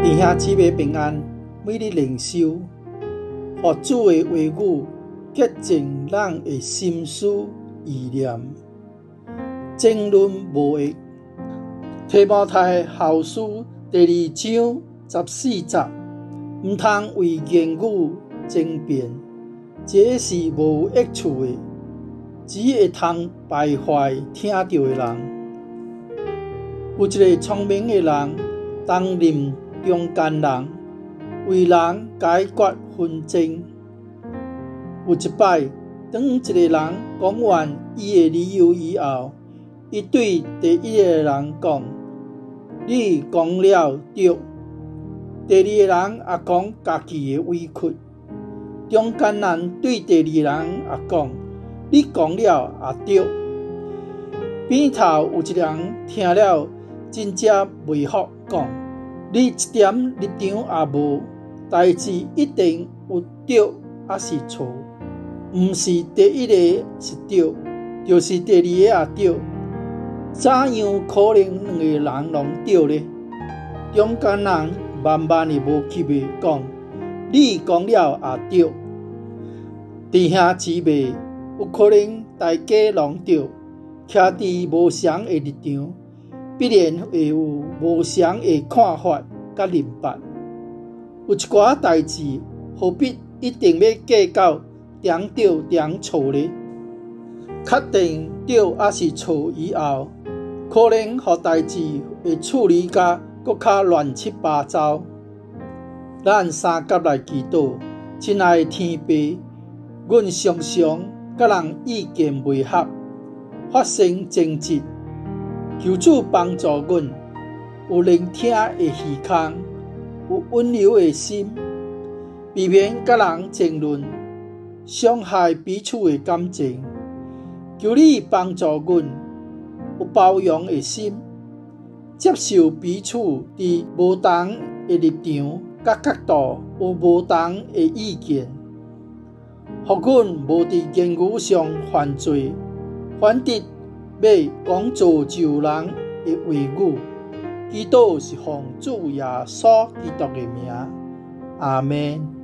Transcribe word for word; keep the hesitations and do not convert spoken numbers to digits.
弟兄姊妹平安，每日灵修，互主的话语洁净咱的心思意念，争论无益。提摩太后书第二章十四节，毋通为言语争辩，这是无益处的，只会通败坏听到的人。有一个聪明的人，当任中间人，为人解决纷争。有一摆，当一个人讲完伊的理由以后，伊对第一个人讲：“你讲了对。”第二个人也讲家己的委屈。中间人对第二个人也讲：“你讲了也对。”边头有一人听了，真正袂服，讲：“你一点立场也无，代志一定有对还是错？毋是第一个是对，就是第二个也对，怎样可能两个人拢对呢？”中间人慢慢的无气的讲：“你讲了也对。”弟兄姊妹，有可能大家拢对，徛伫无相的立场，必然会有无相的看法甲认法。有一寡代志，何必一定要计较点对点错呢？确定对还是错以后，可能互代志会处理甲搁较乱七八糟。咱三甲来祈祷，亲爱的天父，阮常常甲人意见袂合，发生争执，求主帮助阮有聆听的耳孔，有温柔的心，避免甲人争论，伤害彼此的感情。求你帮助阮有包容的心，接受彼此伫无同的立场甲角度有无同的意见，互阮无伫言语上犯罪，反得要讲造就人的话语。祈祷是奉主耶稣基督的名，阿们。